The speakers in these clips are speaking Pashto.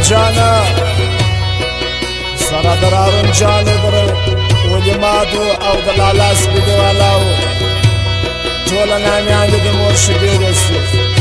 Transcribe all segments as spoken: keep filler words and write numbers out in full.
جانا سره در هارون جان در ولی مادو او د لالا سپیدو والاو ټوله نامیان دي د مور شیدې رسي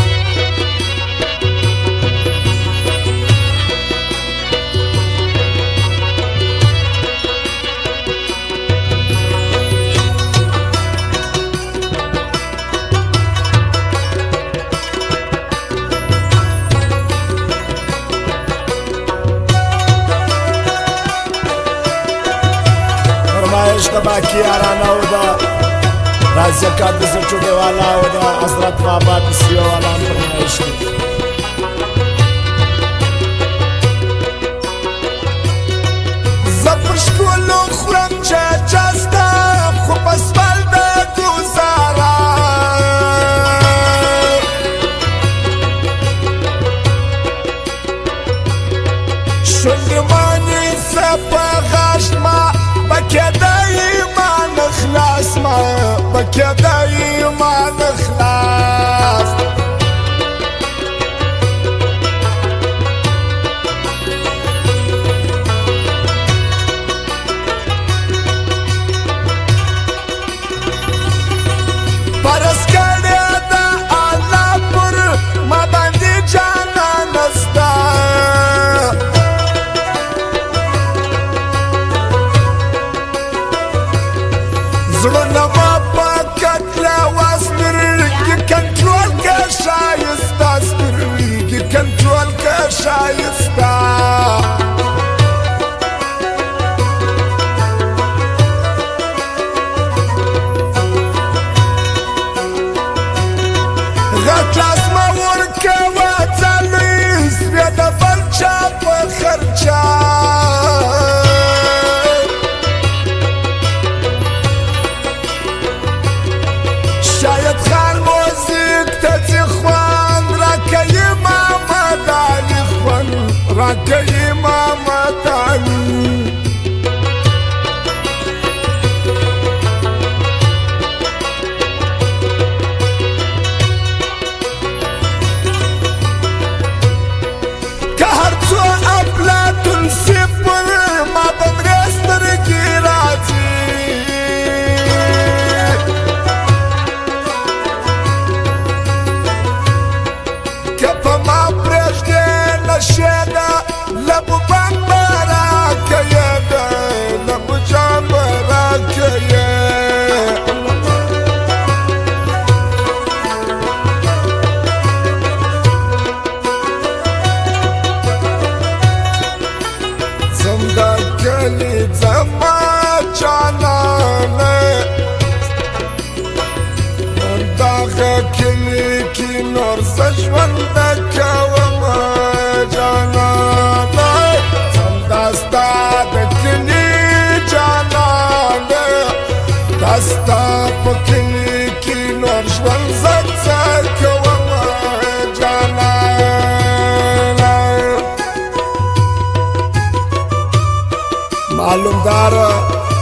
د باقی یارانه و ده دا زکات د زړچوټې والا و ده حضرت بابا د سیو والا هم فرمایش دی زه پر ښکلو خورم چچه ستا خو په سپل د ګوزاره شونډې ما نیسه په غاښ ما بکده ایمان اخلاص ما بکده ایمان اخلاص پرس کړه د الله پر ما باندې جانان ستا زړونه ما په کتله وسترګې کنټرول که ښایسته سترګې کنټرول که ښایسته غټ لاس مه ورکوه ځلوي سوې د بل چا په خرچه شاید خان موزیک ته ځي خوند راکوي محمد علي خوند راکوي محمد علي که هر څو افلاطون صفر ما بمرې سترګې راځي شدا لبو بان براکه ده لبو جان براکه زنده کلی زما جانانه نور داغه کلی کی نور زجونده کوم جانانه دستا د کلی جانانه دستا په کلی کې نور ژوند زه کوم جانانه معلوم داره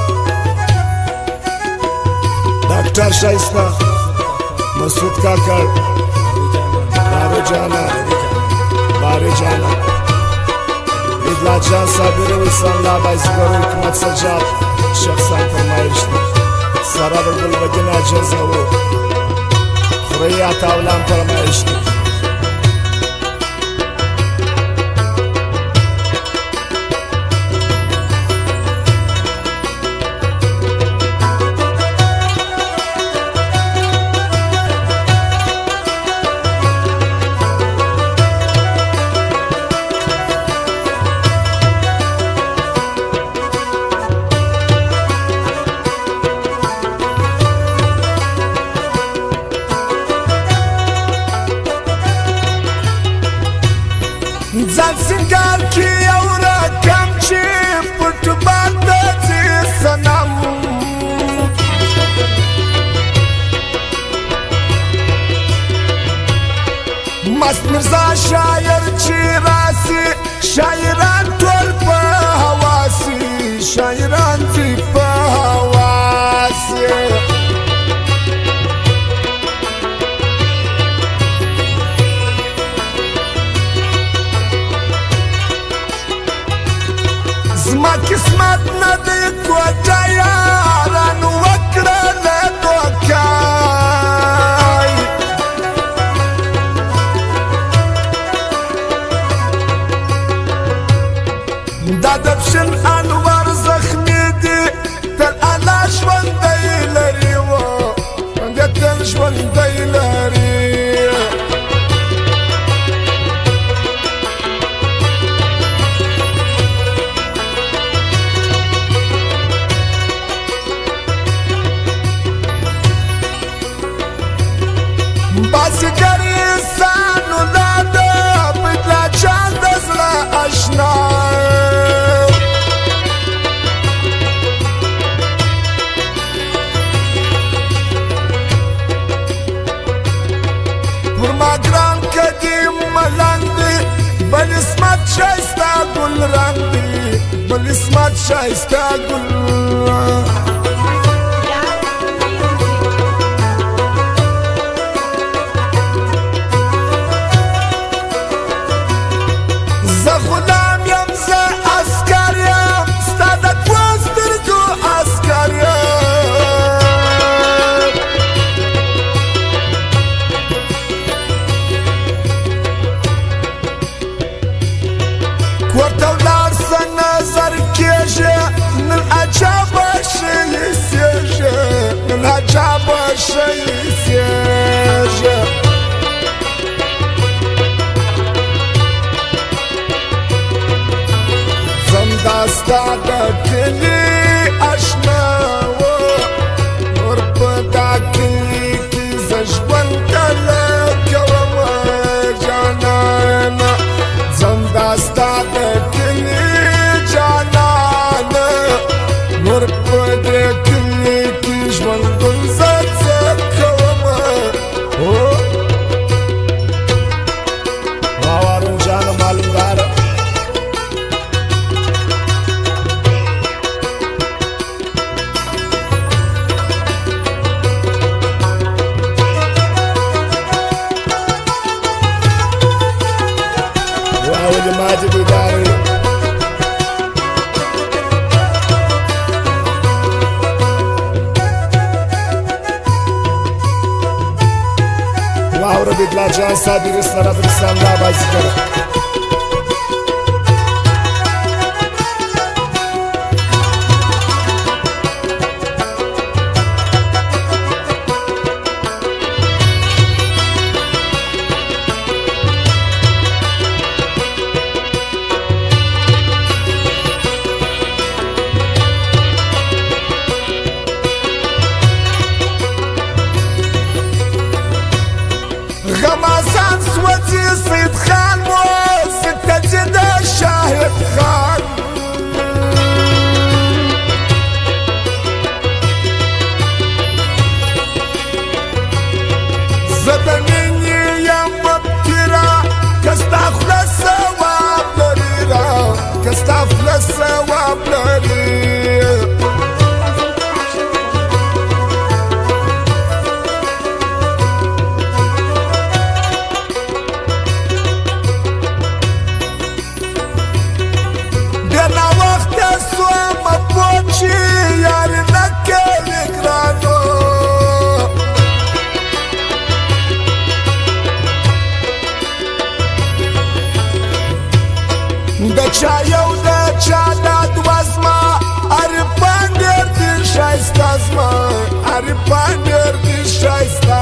ډاکټر شایسته مسعود کاکړ بارو جانا بارو جانا ایدلا جان صابر ویسان لا بایزگار حکمت سجاد شخصان فرمایش دی سارا در گل بگن عجزه و خوری عطاولان فرمایش دی ځان سنگار کی او رقم چې پټ باندې ځي سنم مست مرزا شاعر چې راسي شاعران ټول په حواسي شاعران دي په حواسي قسمت ندی کوټه یاران وکړله دوکای دا دبشن انوار زخمی دی تل الله ژوندی لري و د تل ژوندی لري بازیګر انسان ولاد بدلا چا د زړه اشنا پر ما ګران قدیم ملنګ دی بل اسمت شایسته ګل رنګ دی بل اسمت شایسته ګل ورته ولاړ څه نظر کېږي نن عجبه شی سېږي نن عجبه شی سېږي ځم دا ستا د کلي اشنا و نور په دا کلي کې زه ژوند کله کومه جانانه ځم دا ستا ماجد داري واو ربي بلا جان صابر اسلام بالسلام لا بازيكر غمازان سوتي سيد خان مو ستة جدا شاهد خان زبنيني يا مبترا كستغفل الثواب لريرا كستغفل الثواب لريرا د چا یو د چا داد وزما عرفان ډېر دي ښایسته زما عرفان ډېر دي ښایسته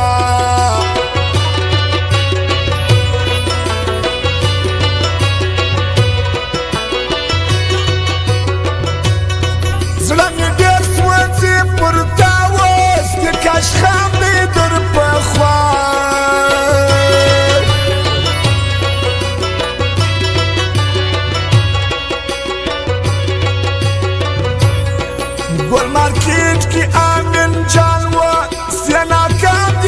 زړه مې ډېر سوځي پر تا اوس د کاش خام دی در پخوا گل مارکیٹ کی آمین جان و سینا کام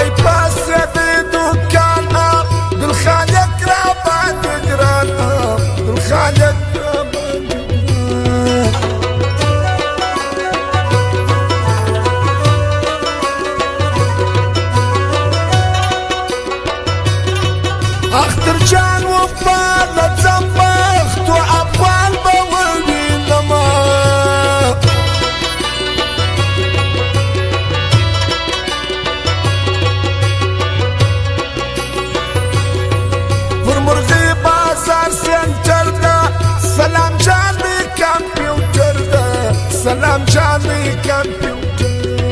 ای پاسې د دوکانه ګل خالق را باندې ګرانه ګل خالق را باندې اختر جان وفا لزمخت و افغان به ووینما پر مرغی بازار سنټر ده سلام جان می کمپیوټر ده سلام جان می کمپیوټر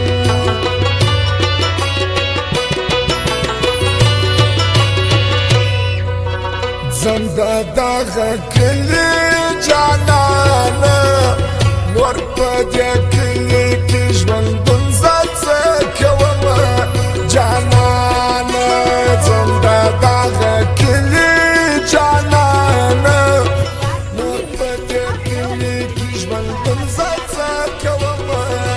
زنده دغه کلی جانانه نور په دې کلي کې ژوندون زه څه کومه جانانه زنده دغه کلی جانانه نور په دې کلي کې ژوندون زه څه کومه